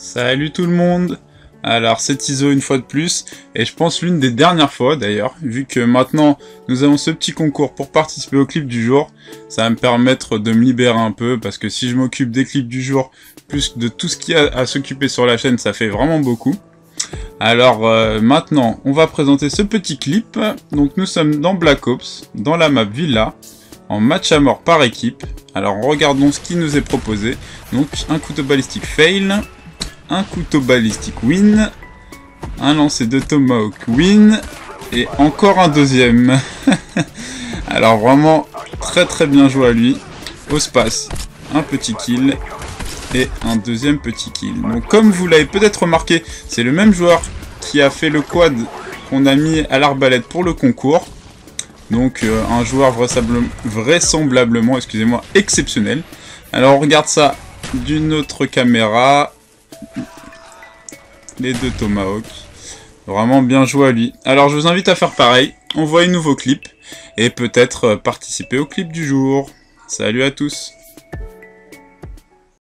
Salut tout le monde. Alors c'est Iso une fois de plus, et je pense l'une des dernières fois d'ailleurs, vu que maintenant nous avons ce petit concours pour participer au clip du jour. Ça va me permettre de me libérer un peu, parce que si je m'occupe des clips du jour, plus de tout ce qu'il y a à s'occuper sur la chaîne, ça fait vraiment beaucoup. Alors maintenant, on va présenter ce petit clip. Donc nous sommes dans Black Ops, dans la map Villa, en match à mort par équipe. Alors regardons ce qui nous est proposé. Donc un couteau balistique fail, un couteau balistique win, un lancer de tomahawk win, et encore un deuxième. Alors vraiment très bien joué à lui. Au space, un petit kill et un deuxième petit kill. Donc comme vous l'avez peut-être remarqué, c'est le même joueur qui a fait le quad qu'on a mis à l'arbalète pour le concours. Donc un joueur vraisemblablement, excusez-moi, exceptionnel. Alors on regarde ça d'une autre caméra. Les deux tomahawks. Vraiment bien joué à lui. Alors je vous invite à faire pareil, envoyer un nouveau clip et peut-être participer au clip du jour. Salut à tous.